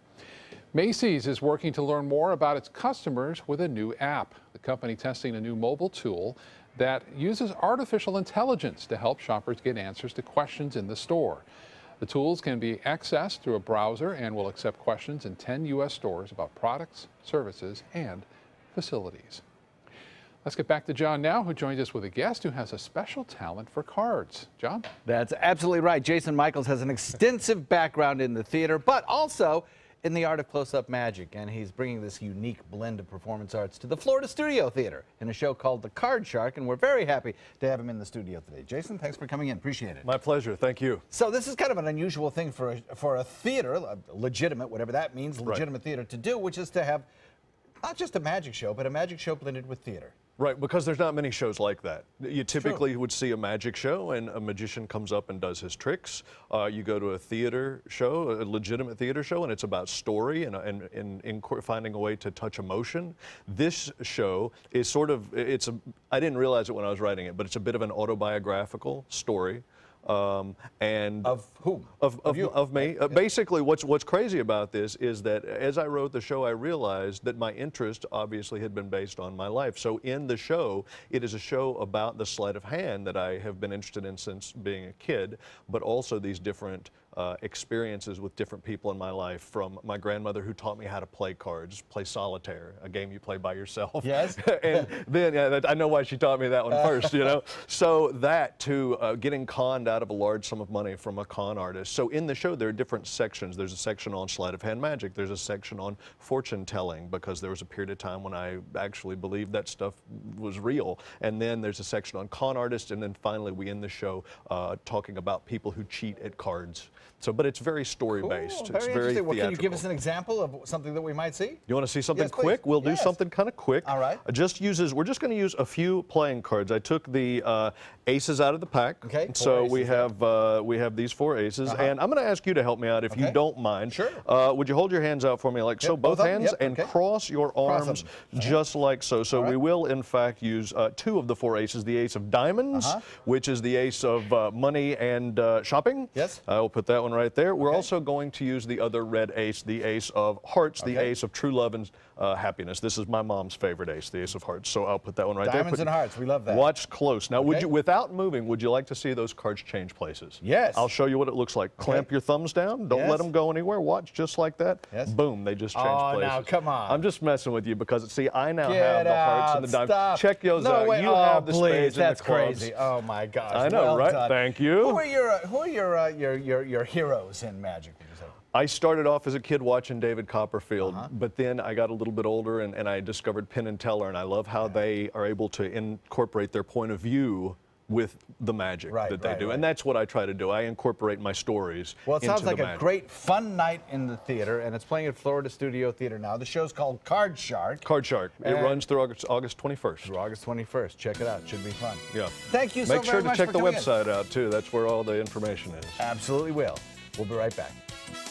Macy's is working to learn more about its customers with a new app. The company testing a new mobile tool that uses artificial intelligence to help shoppers get answers to questions in the store. The tools can be accessed through a browser and will accept questions in ten U S stores about products, services, and facilities. Let's get back to John now, who joins us with a guest who has a special talent for cards. John? That's absolutely right. Jason Michaels has an extensive background in the theater, but also in the art of close-up magic, and he's bringing this unique blend of performance arts to the Florida Studio Theater in a show called The Card Shark, and we're very happy to have him in the studio today. Jason, thanks for coming in. Appreciate it. My pleasure. Thank you. So this is kind of an unusual thing for a, for a theater, a legitimate, whatever that means, legitimate right. theater to do, which is to have not just a magic show, but a magic show blended with theater. Right, because there's not many shows like that. You typically True. would see a magic show and a magician comes up and does his tricks. Uh, you go to a theater show, a legitimate theater show, and it's about story and, and, and, and finding a way to touch emotion. This show is sort of, it's a, I didn't realize it when I was writing it, but it's a bit of an autobiographical story. Um, and of whom? Of, of, of, you. of me. Uh, basically, what's what's crazy about this is that as I wrote the show, I realized that my interest obviously had been based on my life. So in the show, it is a show about the sleight of hand that I have been interested in since being a kid, but also these different uh, experiences with different people in my life, from my grandmother who taught me how to play cards, play solitaire, a game you play by yourself. Yes. And then yeah, that, I know why she taught me that one first, you know. So that to uh, getting conned out of a large sum of money from a con artist. So in the show, there are different sections. There's a section on sleight of hand magic. There's a section on fortune telling, because there was a period of time when I actually believed that stuff was real. And then there's a section on con artists. And then finally, we end the show uh, talking about people who cheat at cards. So, but it's very story based. Cool, it's very very interesting. Well, can you theatrical. give us an example of something that we might see? You want to see something Yes, quick? please. We'll do Yes. something kind of quick. All right. It just uses. We're just going to use a few playing cards. I took the uh, aces out of the pack. Okay. So Four we aces have uh, we have these four aces, Uh-huh. and I'm going to ask you to help me out if Okay. you don't mind. Sure. Uh, would you hold your hands out for me like so, Yep, both both of them? hands, Yep, and okay. cross your Cross arms them. just like so. So All we right. will in fact use uh, two of the four aces: the ace of diamonds, Uh-huh. which is the ace of uh, money and uh, shopping. Yes. I will put that one right there. We're Okay. also going to use the other red ace, the ace of hearts, the Okay. ace of true love and uh, happiness. This is my mom's favorite ace, the ace of hearts. So I'll put that one right there. Diamonds Put- and hearts. We love that. Watch close. Now, would Okay. you, without moving, would you like to see those cards change places? Yes. I'll show you what it looks like. Clamp your thumbs down. Don't Yes. let them go anywhere. Watch just like that. Yes. Boom, they just changed Oh, places. now, come on. I'm just messing with you because, see, I now Get have the hearts and the out, diamonds. stop. Check those no, out. Wait. You oh, have the please, spades that's and the clubs. crazy. Oh my gosh. I know, well right? done. Thank you. Who are your uh, Who are your, uh, your your your heroes in magic? Would you say? I started off as a kid watching David Copperfield, Uh-huh. but then I got a little bit older and, and I discovered Penn and Teller, and I love how they are able to incorporate their point of view with the magic Right, that they right, do. right. And that's what I try to do. I incorporate my stories Well, it into sounds like the a magic. great fun night in the theater, and it's playing at Florida Studio Theater now. The show's called Card Shark. Card Shark. It And- runs through August, August twenty-first. Through August twenty-first. Check it out. Should be fun. Yeah. Thank you so Make sure very to much check for the coming in. website out, too. That's where all the information is. Absolutely will. We'll be right back.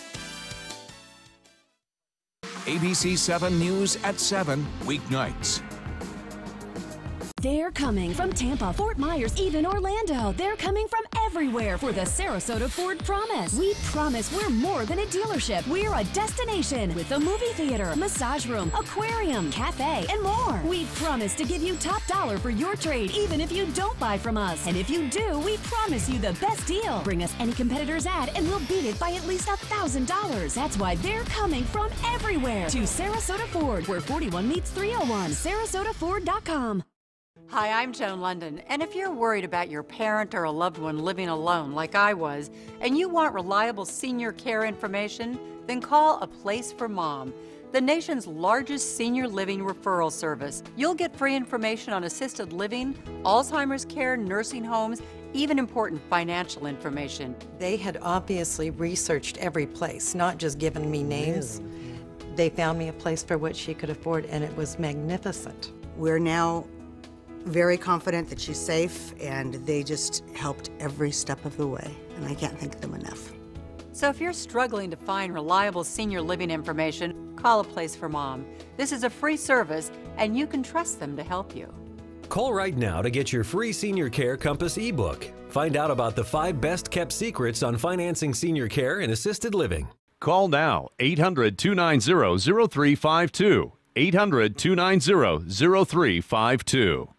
A B C seven News at seven, weeknights. They're coming from Tampa, Fort Myers, even Orlando. They're coming from everywhere for the Sarasota Ford Promise. We promise we're more than a dealership. We're a destination with a movie theater, massage room, aquarium, cafe, and more. We promise to give you top dollar for your trade, even if you don't buy from us. And if you do, we promise you the best deal. Bring us any competitor's ad and we'll beat it by at least one thousand dollars. That's why they're coming from everywhere to Sarasota Ford, where forty-one meets three oh one. Sarasota Ford dot com. Hi, I'm Joan London, and if you're worried about your parent or a loved one living alone like I was, and you want reliable senior care information, then call A Place for Mom, the nation's largest senior living referral service. You'll get free information on assisted living, Alzheimer's care, nursing homes, even important financial information. They had obviously researched every place, not just given me names. They found me a place for what she could afford, and it was magnificent. We're now very confident that she's safe, and they just helped every step of the way, and I can't thank them enough. So if you're struggling to find reliable senior living information, call A Place for Mom. This is a free service, and you can trust them to help you. Call right now to get your free Senior Care Compass ebook. Find out about the five best kept secrets on financing senior care and assisted living. Call now, eight hundred, two nine zero, zero three five two. eight hundred, two nine zero, zero three five two.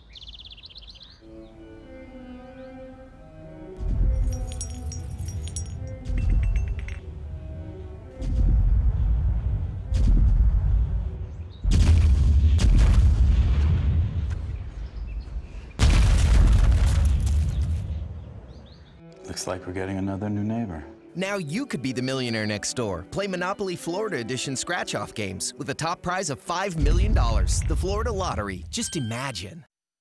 Looks like we're getting another new neighbor. Now you could be the millionaire next door. Play Monopoly Florida Edition scratch-off games with a top prize of five million dollars. The Florida Lottery. Just imagine.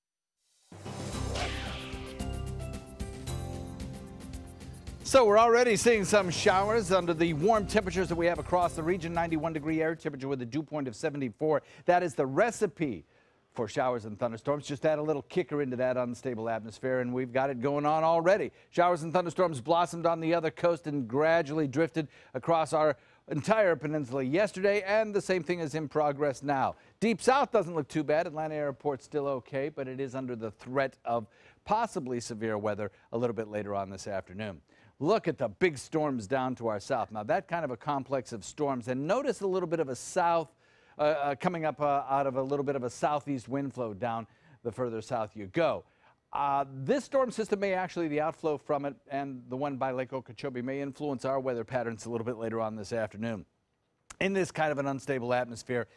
So we're already seeing some showers under the warm temperatures that we have across the region. ninety-one degree air temperature with a dew point of seventy-four. That is the recipe for showers and thunderstorms. Just add a little kicker into that unstable atmosphere, and we've got it going on already. Showers and thunderstorms blossomed on the other coast and gradually drifted across our entire peninsula yesterday, and the same thing is in progress now. Deep south doesn't look too bad. Atlanta airport's still okay, but it is under the threat of possibly severe weather a little bit later on this afternoon. Look at the big storms down to our south. Now, that kind of a complex of storms, and notice a little bit of a south Uh, uh, coming up uh, out of a little bit of a southeast wind flow down the further south you go. Uh, this storm system may actually, the outflow from it and the one by Lake Okeechobee may influence our weather patterns a little bit later on this afternoon. In this kind of an unstable atmosphere,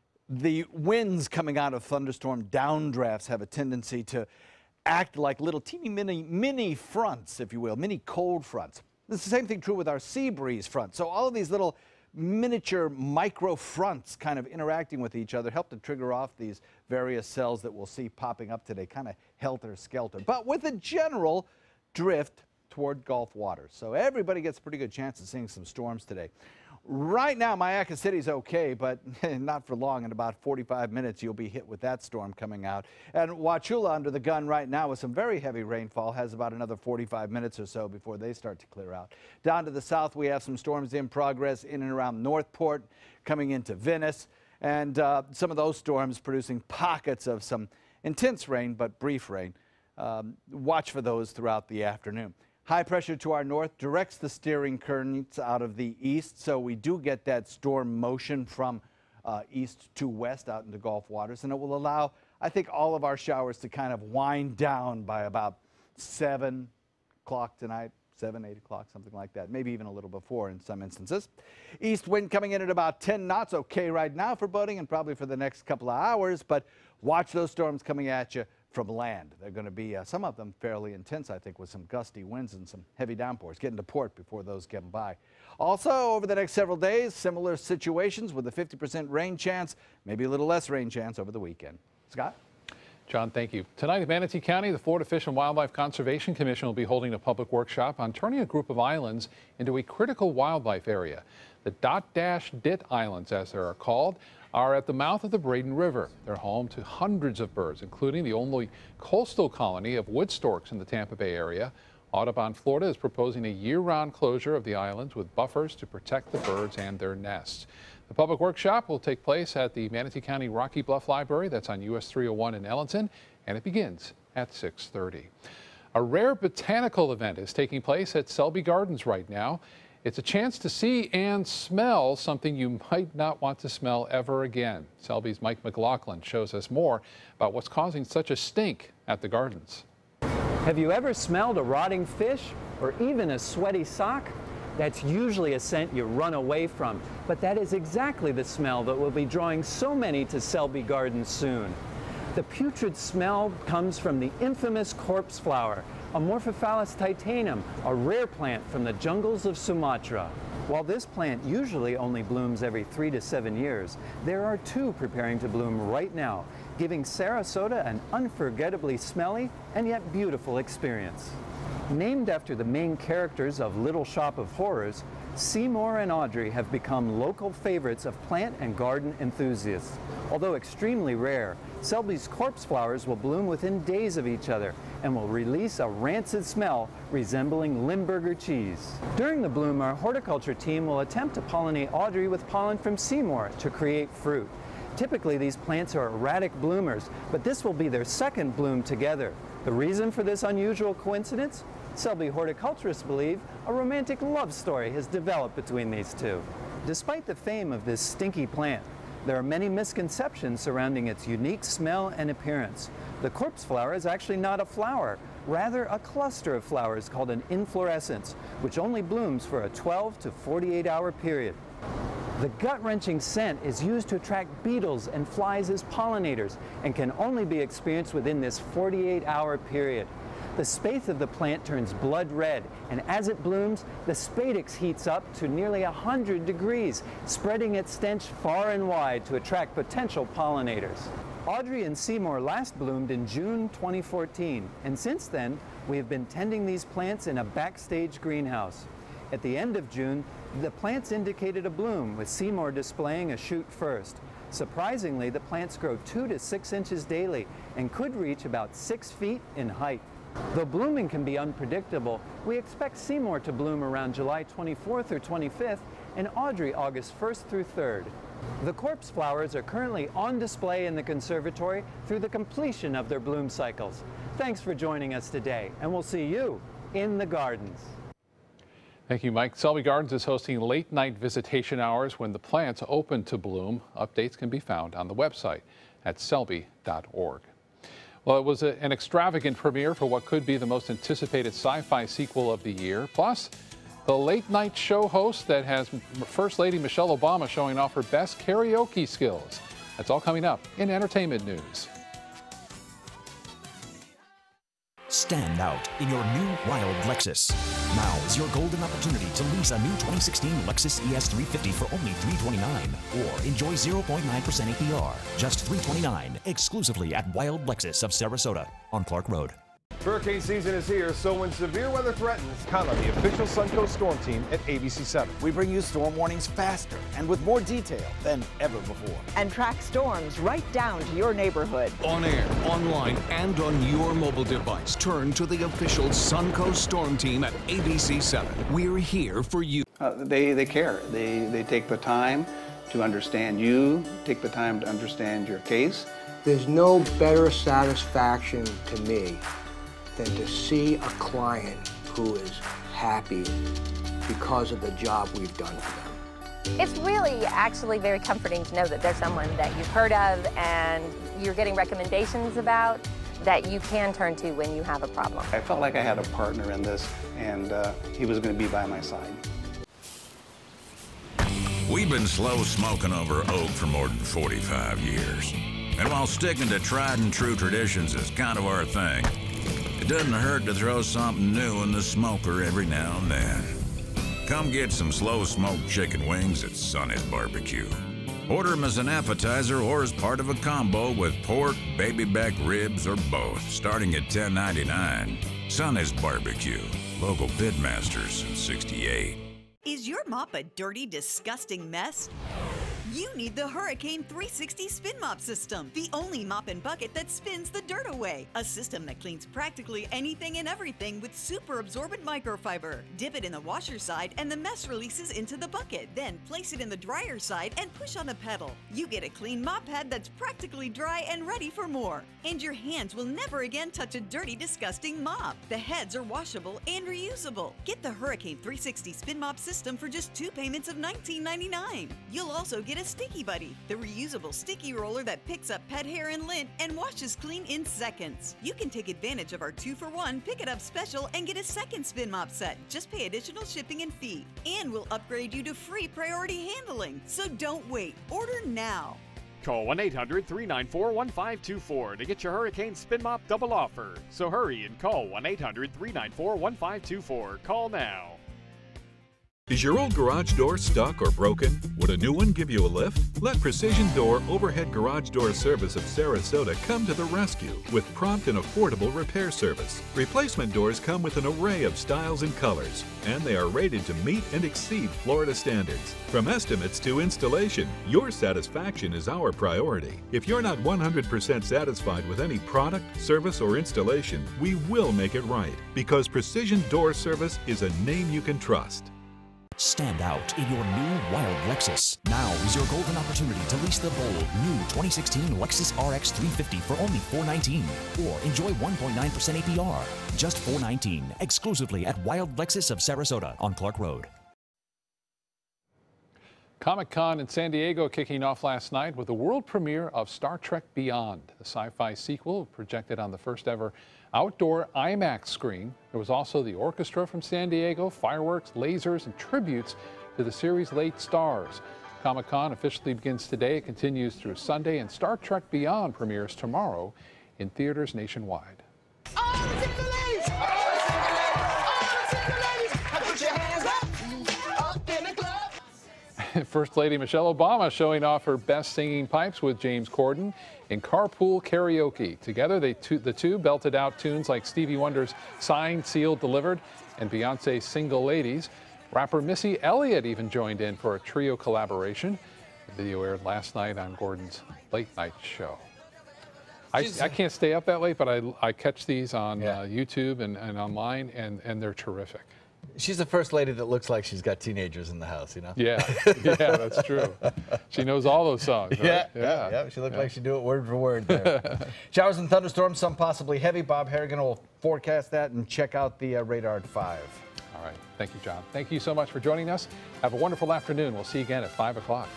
the winds coming out of thunderstorm downdrafts have a tendency to act like little teeny mini, mini fronts, if you will, mini cold fronts. It's the same thing true with our sea breeze front. So all of these little miniature micro fronts kind of interacting with each other help to trigger off these various cells that we'll see popping up today, kind of helter-skelter, but with a general drift toward Gulf waters. So everybody gets a pretty good chance of seeing some storms today. Right now, Mayaca City's okay, but not for long. In about forty-five minutes, you'll be hit with that storm coming out. And Wauchula under the gun right now with some very heavy rainfall has about another forty-five minutes or so before they start to clear out. Down to the south, we have some storms in progress in and around Northport, coming into Venice, and uh, some of those storms producing pockets of some intense rain, but brief rain. Um, watch for those throughout the afternoon. High pressure to our north directs the steering currents out of the east, so we do get that storm motion from uh, east to west out into Gulf waters, and it will allow, I think, all of our showers to kind of wind down by about seven o'clock tonight, seven, eight o'clock, something like that, maybe even a little before in some instances. East wind coming in at about ten knots, okay right now for boating and probably for the next couple of hours, but watch those storms coming at you from land. They're going to be, uh, some of them fairly intense, I think, with some gusty winds and some heavy downpours. Getting to port before those get by. Also, over the next several days, similar situations with a fifty percent rain chance, maybe a little less rain chance over the weekend. Scott? John, thank you. Tonight in Manatee County, the Florida Fish and Wildlife Conservation Commission will be holding a public workshop on turning a group of islands into a critical wildlife area. The Dot-Dash-Dit Islands, as they are called, are at the mouth of the Braden River. They're home to hundreds of birds, including the only coastal colony of wood storks in the Tampa Bay area. Audubon, Florida is proposing a year-round closure of the islands with buffers to protect the birds and their nests. The public workshop will take place at the Manatee County Rocky Bluff Library. That's on U S three oh one in Ellenton, and it begins at six thirty. A rare botanical event is taking place at Selby Gardens right now. It's a chance to see and smell something you might not want to smell ever again. Selby's Mike McLaughlin shows us more about what's causing such a stink at the gardens. Have you ever smelled a rotting fish or even a sweaty sock? That's usually a scent you run away from, but that is exactly the smell that will be drawing so many to Selby Gardens soon. The putrid smell comes from the infamous corpse flower, Amorphophallus titanum, a rare plant from the jungles of Sumatra. While this plant usually only blooms every three to seven years, there are two preparing to bloom right now, giving Sarasota an unforgettably smelly and yet beautiful experience. Named after the main characters of Little Shop of Horrors, Seymour and Audrey have become local favorites of plant and garden enthusiasts. Although extremely rare, Selby's corpse flowers will bloom within days of each other and will release a rancid smell resembling Limburger cheese. During the bloom, our horticulture team will attempt to pollinate Audrey with pollen from Seymour to create fruit. Typically, these plants are erratic bloomers, but this will be their second bloom together. The reason for this unusual coincidence? Selby horticulturists believe a romantic love story has developed between these two. Despite the fame of this stinky plant, there are many misconceptions surrounding its unique smell and appearance. The corpse flower is actually not a flower, rather a cluster of flowers called an inflorescence, which only blooms for a twelve to forty-eight hour period. The gut-wrenching scent is used to attract beetles and flies as pollinators and can only be experienced within this forty-eight hour period. The spathe of the plant turns blood red, and as it blooms, the spadix heats up to nearly one hundred degrees, spreading its stench far and wide to attract potential pollinators. Audrey and Seymour last bloomed in June twenty fourteen, and since then, we have been tending these plants in a backstage greenhouse. At the end of June, the plants indicated a bloom, with Seymour displaying a shoot first. Surprisingly, the plants grow two to six inches daily and could reach about six feet in height. Though blooming can be unpredictable, we expect Seymour to bloom around July twenty-fourth or twenty-fifth and Audrey August first through third. The corpse flowers are currently on display in the conservatory through the completion of their bloom cycles. Thanks for joining us today, and we'll see you in the gardens. Thank you, Mike. Selby Gardens is hosting late night visitation hours when the plants open to bloom. Updates can be found on the website at selby dot org. Well, it was a, an extravagant premiere for what could be the most anticipated sci-fi sequel of the year. Plus, the late night show host that has First Lady Michelle Obama showing off her best karaoke skills. That's all coming up in entertainment news. Stand out in your new Wild Lexus. Now is your golden opportunity to lease a new twenty sixteen Lexus E S three fifty for only three hundred twenty-nine dollars or enjoy zero point nine percent A P R. Just three hundred twenty-nine dollars exclusively at Wild Lexus of Sarasota on Clark Road. Hurricane season is here, so when severe weather threatens, count on the official Suncoast Storm Team at A B C seven. We bring you storm warnings faster and with more detail than ever before. And track storms right down to your neighborhood. On air, online, and on your mobile device, turn to the official Suncoast Storm Team at A B C seven. We're here for you. Uh, they, they care. They, they take the time to understand you, take the time to understand your case. There's no better satisfaction to me than to see a client who is happy because of the job we've done for them. It's really actually very comforting to know that there's someone that you've heard of and you're getting recommendations about that you can turn to when you have a problem. I felt like I had a partner in this, and uh, he was going to be by my side. We've been slow smoking over oak for more than forty-five years. And while sticking to tried and true traditions is kind of our thing, it doesn't hurt to throw something new in the smoker every now and then. Come get some slow smoked chicken wings at Sonny's Barbecue. Order them as an appetizer or as part of a combo with pork, baby back ribs, or both, starting at ten ninety-nine. Sonny's Barbecue, local pitmasters since sixty-eight. Is your mop a dirty, disgusting mess? You need the Hurricane three sixty Spin Mop System, the only mop and bucket that spins the dirt away. A system that cleans practically anything and everything with super absorbent microfiber. Dip it in the washer side and the mess releases into the bucket. Then place it in the dryer side and push on the pedal. You get a clean mop pad that's practically dry and ready for more. And your hands will never again touch a dirty, disgusting mop. The heads are washable and reusable. Get the Hurricane three sixty Spin Mop System for just two payments of nineteen ninety-nine. You'll also get a Sticky Buddy, the reusable sticky roller that picks up pet hair and lint and washes clean in seconds. You can take advantage of our two for one Pick It Up special and get a second spin mop set. Just pay additional shipping and fee. And we'll upgrade you to free priority handling. So don't wait. Order now. Call one eight hundred, three nine four, one five two four to get your Hurricane Spin Mop double offer. So hurry and call one eight hundred, three nine four, one five two four. Call now. Is your old garage door stuck or broken? Would a new one give you a lift? Let Precision Door Overhead Garage Door Service of Sarasota come to the rescue with prompt and affordable repair service. Replacement doors come with an array of styles and colors, and they are rated to meet and exceed Florida standards. From estimates to installation, your satisfaction is our priority. If you're not one hundred percent satisfied with any product, service, or installation, we will make it right, because Precision Door Service is a name you can trust. Stand out in your new wild Lexus. Now is your golden opportunity to lease the bold new twenty sixteen Lexus R X three fifty for only four nineteen, or enjoy one point nine percent A P R. Just four nineteen, exclusively at Wild Lexus of Sarasota on Clark Road. Comic-Con in San Diego kicking off last night with the world premiere of Star Trek Beyond, the sci-fi sequel projected on the first ever outdoor IMAX screen. There was also the orchestra from San Diego, fireworks, lasers, and tributes to the series' late stars. Comic-Con officially begins today. It continues through Sunday, and Star Trek Beyond premieres tomorrow in theaters nationwide. First Lady Michelle Obama showing off her best singing pipes with James Corden in Carpool Karaoke. Together, they two, the two belted out tunes like Stevie Wonder's Signed, Sealed, Delivered and Beyonce's Single Ladies. Rapper Missy Elliott even joined in for a trio collaboration. The video aired last night on Gordon's late night show. I, I can't stay up that late, but I, I catch these on yeah. uh, YouTube and, and online, and, and they're terrific. She's the first lady that looks like she's got teenagers in the house, you know? Yeah, yeah, that's true. She knows all those songs, right? Yeah, yeah, yeah. She looked yeah. like she'd do it word for word there. Showers and thunderstorms, some possibly heavy. Bob Harrigan will forecast that, and check out the uh, radar at five. All right. Thank you, John. Thank you so much for joining us. Have a wonderful afternoon. We'll see you again at five o'clock.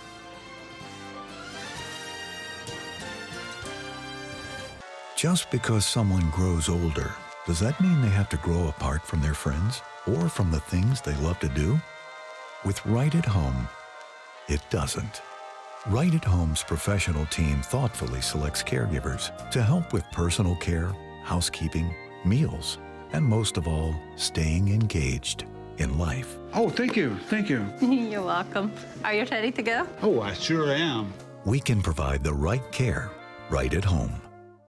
Just because someone grows older, does that mean they have to grow apart from their friends or from the things they love to do? With Right at Home, it doesn't. Right at Home's professional team thoughtfully selects caregivers to help with personal care, housekeeping, meals, and most of all, staying engaged in life. Oh, thank you, thank you. You're welcome. Are you ready to go? Oh, I sure am. We can provide the right care right at home.